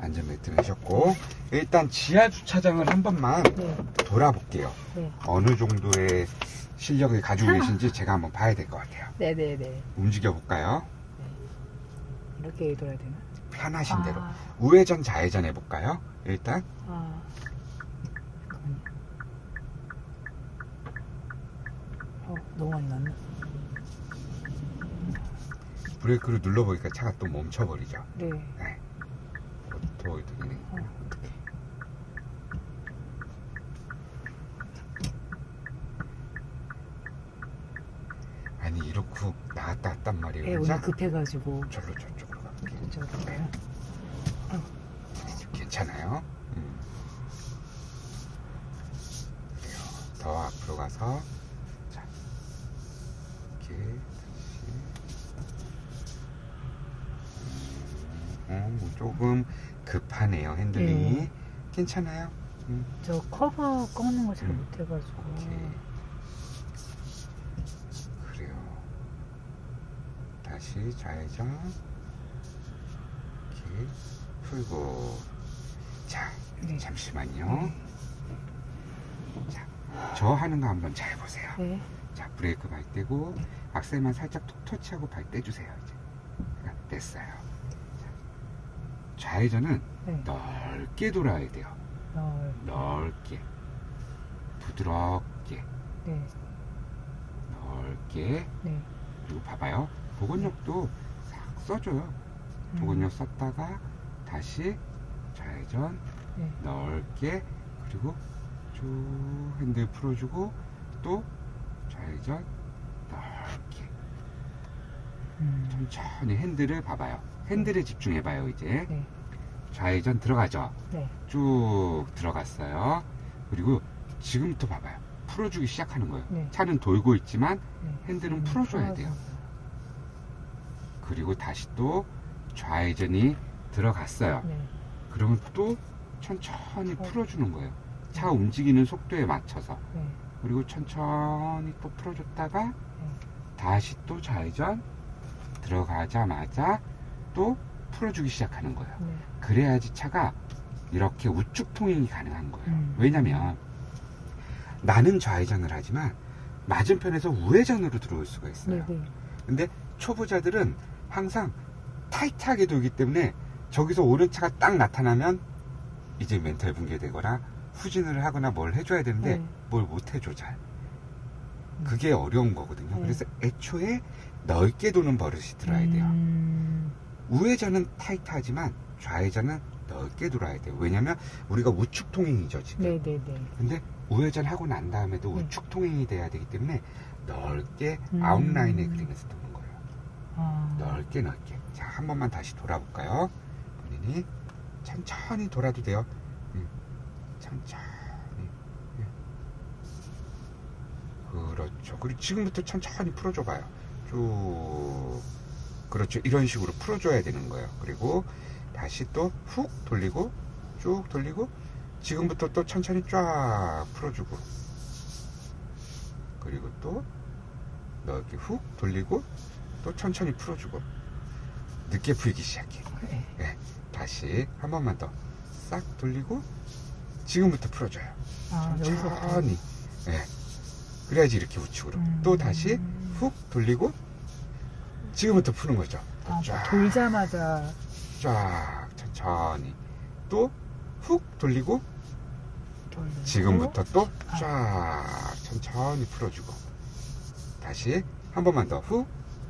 안전벨트 매셨고, 일단 지하 주차장을 한 번만 네. 돌아볼게요. 네. 어느 정도의 실력을 가지고 계신지 제가 한번 봐야 될 것 같아요. 네네네. 움직여 볼까요? 이렇게 돌아야 되나? 편하신 대로. 아. 우회전 좌회전 해볼까요? 일단 아. 잠깐만요. 너무 많이 났네. 브레이크를 눌러보니까 차가 또 멈춰버리죠. 네. 네. 오토 되네. 어떡해. 아니 이렇게 나갔다 왔단 말이에요. 네, 그죠? 오늘 급해가지고. 절로 저쪽으로 갈게요. 이쪽으로 가요. 괜찮아요? 그래요. 더 앞으로 가서 자 이렇게 다시 조금 급하네요. 핸들링이. 네. 괜찮아요? 저 커버 꺾는 거 잘 음. 못해가지고. 오케이. 그래요. 다시 좌회전 이렇게 풀고. 자, 네. 잠시만요. 자, 저 하는 거 한번 잘 보세요. 네. 자, 브레이크 발 떼고 악셀만 살짝 톡 터치하고 발 떼주세요. 이제 됐어요. 자, 좌회전은 네. 넓게 돌아야 돼요. 넓게, 부드럽게, 네. 넓게. 네. 그리고 봐봐요. 복원력도 싹 써줘요. 복원력 썼다가 다시 좌회전 네. 넓게, 그리고 쭉 핸들 풀어주고 또 좌회전 넓게. 천천히 핸들을 봐봐요. 핸들에 집중해봐요. 이제 네. 좌회전 들어가죠. 네. 쭉 들어갔어요. 그리고 지금부터 봐봐요. 풀어주기 시작하는 거예요. 네. 차는 돌고 있지만 네. 핸들은 풀어줘야 돼요. 그리고 다시 또 좌회전이 들어갔어요. 네. 그러면 또 천천히 풀어주는 거예요. 차 움직이는 속도에 맞춰서. 네. 그리고 천천히 또 풀어줬다가 네. 다시 또 좌회전 들어가자마자 또 풀어주기 시작하는 거예요. 네. 그래야지 차가 이렇게 우측 통행이 가능한 거예요. 왜냐면 나는 좌회전을 하지만 맞은편에서 우회전으로 들어올 수가 있어요. 네. 근데 초보자들은 항상 타이트하게 돌기 때문에 저기서 오른차가 딱 나타나면 이제 멘탈 붕괴되거나 후진을 하거나 뭘 해줘야 되는데 네. 뭘 못 해줘 잘. 그게 어려운 거거든요. 네. 그래서 애초에 넓게 도는 버릇이 들어야 돼요. 우회전은 타이트하지만 좌회전은 넓게 돌아야 돼요. 왜냐면 우리가 우측 통행이죠 지금. 네네네. 근데 우회전 하고 난 다음에도 네. 우측 통행이 돼야 되기 때문에 넓게 아웃라인에 그리면서 도는 거예요. 아. 넓게. 자, 한 번만 다시 돌아볼까요? 본인이 천천히 돌아도 돼요. 천천히. 그렇죠. 그리고 지금부터 천천히 풀어줘봐요. 쭉. 그렇죠. 이런 식으로 풀어줘야 되는 거예요. 그리고 다시 또 훅 돌리고 쭉 돌리고 지금부터 또 천천히 쫙 풀어주고 그리고 또 넓게 훅 돌리고 또 천천히 풀어주고 늦게 풀기 시작해. 네. 네, 다시 한 번만 더 싹 돌리고 지금부터 풀어줘요. 아, 천천히. 네. 그래야지 이렇게 우측으로. 또 다시 훅 돌리고 지금부터 푸는 거죠. 아, 쫙, 돌자마자. 쫙 천천히 또 훅 돌리고 돌리고. 지금부터 또 쫙 천천히 풀어주고 다시 한 번만 더 훅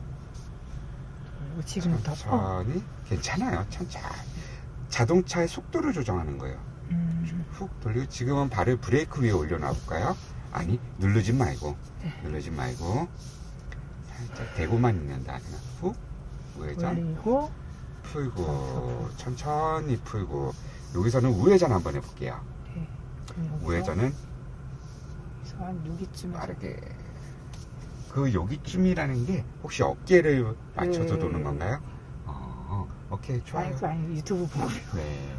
돌리고 지금부터. 천천히. 괜찮아요. 천천히. 자동차의 속도를 조정하는 거예요. 훅 돌리고 지금은 발을 브레이크 위에 올려놔 볼까요? 아니 누르지 말고. 네. 누르지 말고 살짝 대고만 있는다. 그냥 훅 우회전 돌리고. 풀고 천천히 풀고 여기서는 우회전 한번 해볼게요. 네. 우회전은 그래서 한 여기쯤 빠르게. 그 여기쯤이라는 게 혹시 어깨를 맞춰서 네. 도는 건가요? 오케이 좋아요. 아니 유튜브 보고. 네.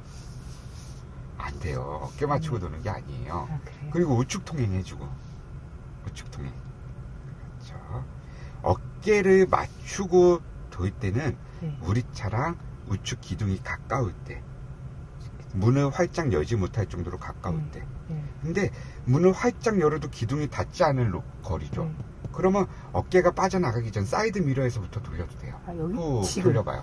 안 돼요. 어깨 맞추고 도는 게 아니에요. 아, 그래요? 그리고 우측 통행 해주고 우측 통행. 그렇죠. 어깨를 맞추고 돌 때는 네. 우리 차랑 우측 기둥이 가까울 때 문을 활짝 열지 못할 정도로 가까울 때. 예. 근데 문을 활짝 열어도 기둥이 닿지 않을 거리죠. 그러면 어깨가 빠져나가기 전 사이드 미러에서부터 돌려도 돼요. 아, 여기? 후 지금? 돌려봐요.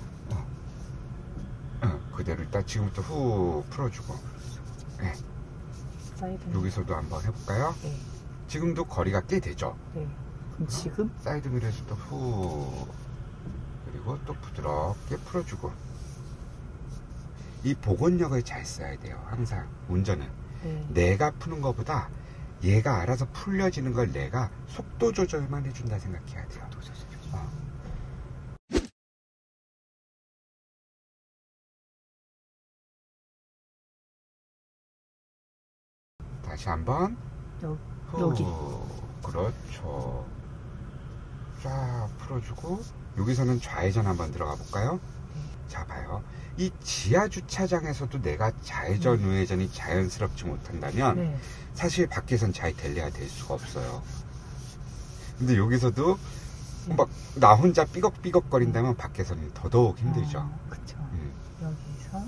그대로 일단 지금부터 후 풀어주고. 네. 사이드. 여기서도 한번 해볼까요? 예. 지금도 거리가 꽤 되죠. 예. 그럼 지금? 사이드 미러에서도 후, 그리고 또 부드럽게 풀어주고. 이 복원력을 잘 써야 돼요. 항상 운전은 예. 내가 푸는 것보다 얘가 알아서 풀려지는 걸 내가 속도 조절만 해준다 생각해야 돼요. 다시 한번 여기. 그렇죠. 쫙 풀어주고 여기서는 좌회전 한번 들어가 볼까요? 자, 봐요. 이 지하 주차장에서도 내가 좌회전 우회전이 자연스럽지 못한다면 네. 사실 밖에선 잘 델레가 될 수가 없어요. 근데 여기서도 막 나 혼자 삐걱삐걱 거린다면 밖에서는 더더욱 힘들죠. 그쵸. 여기서.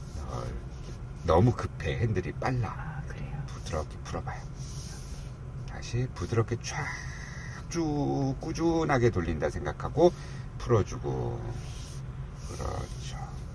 너무 급해. 핸들이 빨라. 아, 그래요. 부드럽게 풀어봐요. 다시 부드럽게 쫙 쭉 꾸준하게 돌린다 생각하고 풀어주고. 그렇죠.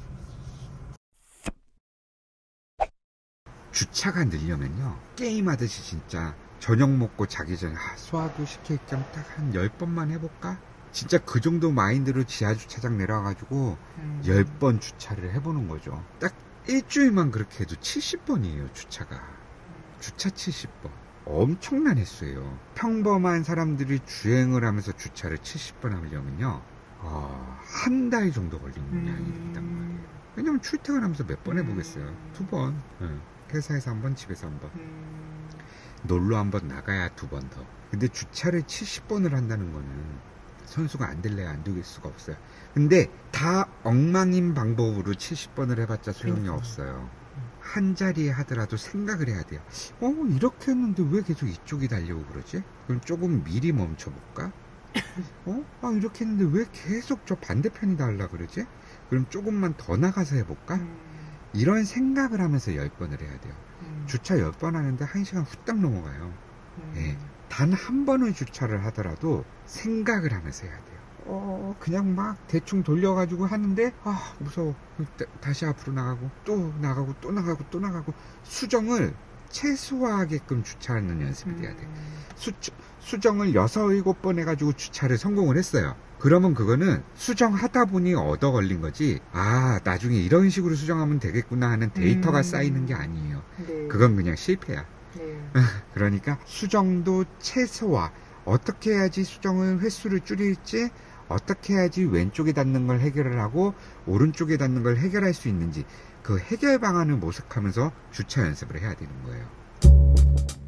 주차가 늘려면요, 게임하듯이 진짜 저녁 먹고 자기 전에 소화도 시킬 겸 딱 한 10번만 해볼까? 진짜 그 정도 마인드로 지하주차장 내려와가지고 10번 주차를 해보는 거죠. 딱 일주일만 그렇게 해도 70번이에요 주차가. 주차 70번 엄청난 횟수예요. 평범한 사람들이 주행을 하면서 주차를 70번 하려면요, 한 달 정도 걸리는 양이 된단 말이에요. 왜냐면 출퇴근하면서 몇 번 해보겠어요. 2번. 회사에서 한 번, 집에서 한 번. 놀러 한 번 나가야 2번 더. 근데 주차를 70번을 한다는 거는 선수가 안 될래야 안 되길 수가 없어요. 근데 다 엉망인 방법으로 70번을 해봤자 소용이 없어요. 한 자리에 하더라도 생각을 해야 돼요. 이렇게 했는데 왜 계속 이쪽이 달려고 그러지? 그럼 조금 미리 멈춰볼까? 이렇게 했는데 왜 계속 저 반대편이 달라 그러지? 그럼 조금만 더 나가서 해볼까? 이런 생각을 하면서 10번을 해야 돼요. 주차 10번 하는데 1시간 후딱 넘어가요. 예. 단 한 번의 주차를 하더라도 생각을 하면서 해야 돼요. 그냥 막 대충 돌려가지고 하는데, 무서워. 다시 앞으로 나가고, 또 나가고, 또 나가고, 또 나가고. 수정을 최소화하게끔 주차하는 연습이 돼야 돼요. 수정을 6, 7번 해가지고 주차를 성공을 했어요. 그러면 그거는 수정하다 보니 얻어 걸린 거지, 나중에 이런 식으로 수정하면 되겠구나 하는 데이터가 쌓이는 게 아니에요. 네. 그건 그냥 실패야. 네. 그러니까 수정도 최소화, 어떻게 해야지 수정을 횟수를 줄일지, 어떻게 해야지 왼쪽에 닿는 걸 해결을 하고 오른쪽에 닿는 걸 해결할 수 있는지, 그 해결 방안을 모색하면서 주차 연습을 해야 되는 거예요.